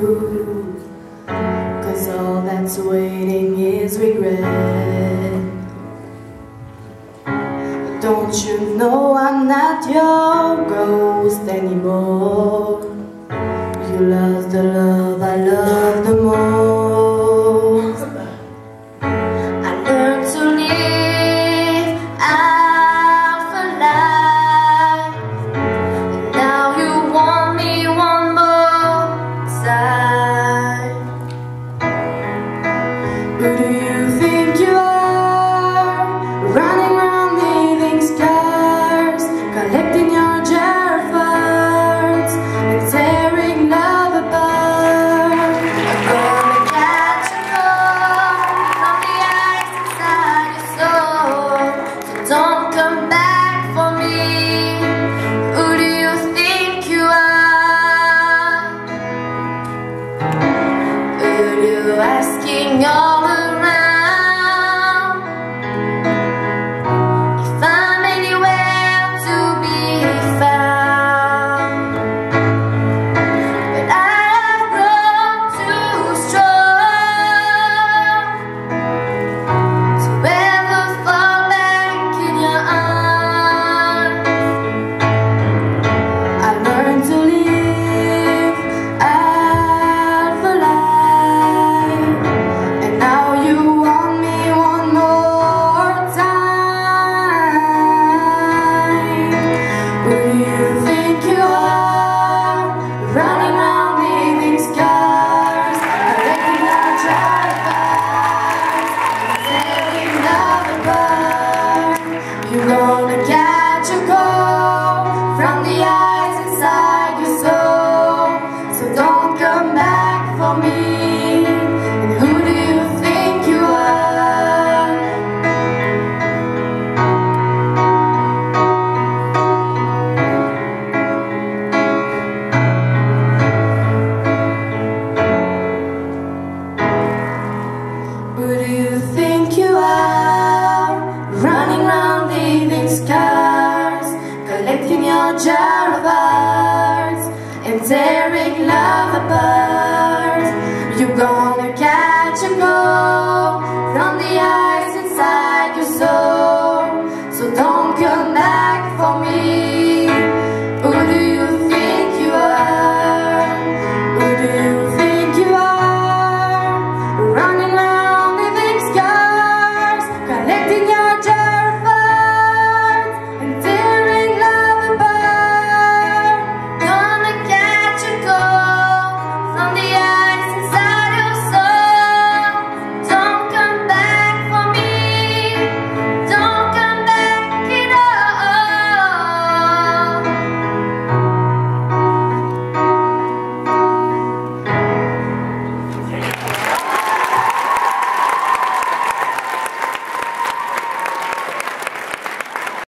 Cause all that's waiting is regret. But don't you know I'm not your ghost anymore? You lost the love I love the most. I learned to live out for life, and now you want me one more time. Who do you think you are? Running around leaving scars, collecting your jar of farts and tearing love apart. I'm gonna catch a cold from the ice inside your soul, so don't come back for me. Who do you think you are? Heard you asking all around if I'm anywhere to be found, but I have grown too strong to ever fall back in your arms. I learned to live out for life, and now you want me one more time. Who do you think you are? Running around leaving scars, collecting our drive-bys, tearing love apart. You're gonna catch a cold from the ice inside your soul, so don't come back for me.